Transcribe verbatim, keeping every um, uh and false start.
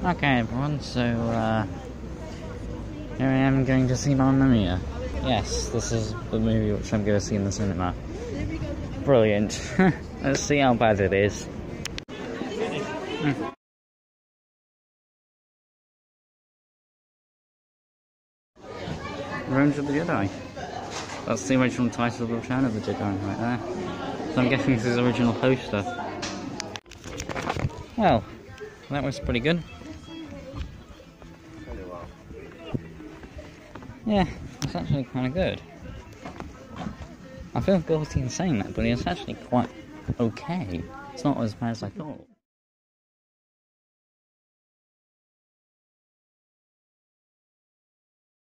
Okay everyone, so uh, here I am going to see Mamma Mia. Yes, this is the movie which I'm going to see in the cinema. Brilliant. Let's see how bad it is. Mm. Revenge of the Jedi. That's the original title of Return of the Jedi right there. So I'm guessing this is the original poster. Well, that was pretty good. Yeah, it's actually kind of good. I feel guilty in saying that, but it's actually quite okay. It's not as bad as I thought.